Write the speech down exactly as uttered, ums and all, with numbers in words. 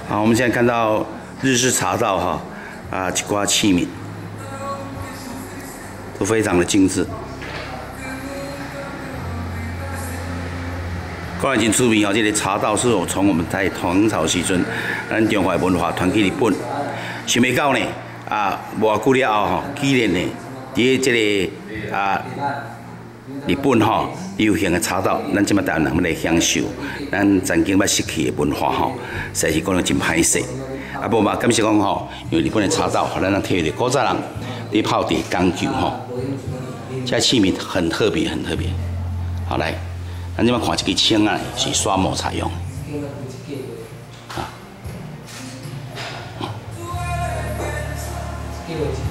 好，我们现在看到日式茶道哈，啊，一挂器皿都非常的精致。个人真出名哦，这个茶道是我从我们在唐朝时阵，咱中华文化传去日本，想袂到呢，啊，偌久了后吼，居然呢，伫这个啊日本吼流行的茶道，咱即马台湾人要来享受，咱曾经捌失去的文化吼，实在是讲得真歹势。啊，无嘛，感谢讲吼，因为日本的茶道，互咱人体会古早人伫泡茶讲究吼，这器皿很特别，很特别。好来。 咱即摆看一支枪啊，是刷抹茶用。啊。